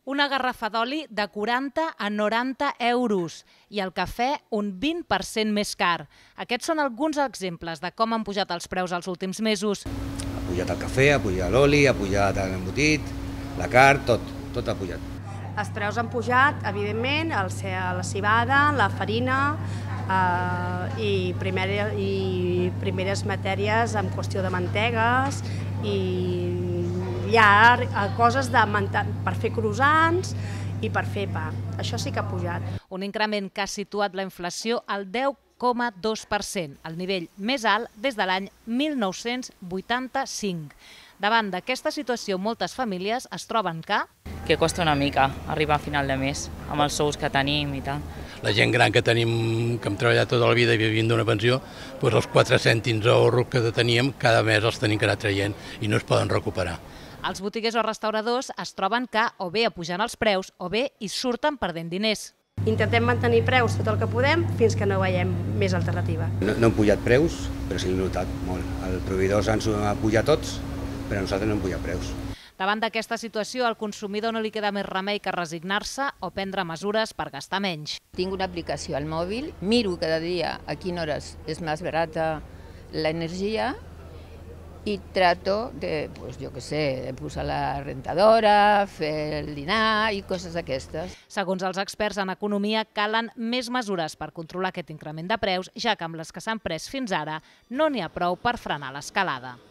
Una garrafa d'oli de 40 a 90 euros i el cafè un 20% més car. Aquests són alguns exemples de com han pujat els preus els últims mesos. Ha pujat el cafè, ha pujat l'oli, ha pujat l'embotit, la carn, tot ha pujat. Els preus han pujat, evidentment, la civada, la farina i primeres matèries en qüestió de mantegues i hi ha coses per fer croissants i per fer pa. Això sí que ha pujat. Un increment que ha situat la inflació al 10,2%, el nivell més alt des de l'any 1985. Davant d'aquesta situació, moltes famílies es troben que costa una mica arribar a final de mes, amb els sous que tenim i tal. La gent gran que tenim, que hem treballat tota la vida i vivint d'una pensió, doncs els 4 cèntims d'ahorro que teníem, cada mes els tenim que anar traient i no es poden recuperar. Els botiguers o restauradors es troben que o bé apujant els preus o bé hi surten perdent diners. Intentem mantenir preus tot el que podem fins que no veiem més alternativa. No han pujat preus, però sí l'hem notat molt. Els proveïdors han pujat tots, però nosaltres no hem pujat preus. Davant d'aquesta situació, al consumidor no li queda més remei que resignar-se o prendre mesures per gastar menys. Tinc una aplicació al mòbil, miro cada dia a quines hores és més barata l'energia i trato de, jo què sé, de posar la rentadora, fer el dinar i coses d'aquestes. Segons els experts en economia, calen més mesures per controlar aquest increment de preus, ja que amb les que s'han pres fins ara no n'hi ha prou per frenar l'escalada.